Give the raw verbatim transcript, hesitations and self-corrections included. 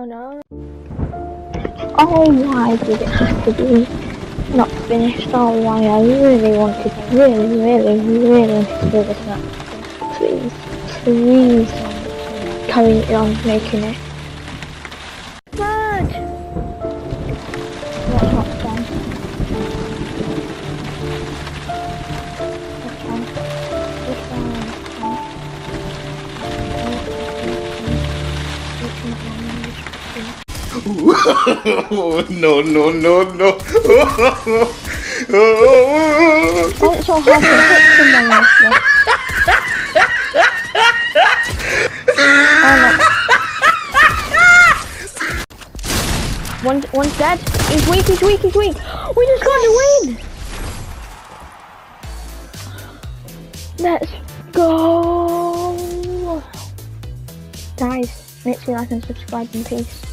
Oh no. Oh, why did it have to be not finished? Oh, why I really wanted, really, really, really wanted to do this map. Please, please carry on making it. Mad! That's not fun. This one. This one. No, no, no, no. Oh, it's so hard to hit someone like this. Oh no. One, one's dead. He's weak, he's weak, he's weak. We just got to win. Let's go. Guys, make sure you like and subscribe and peace.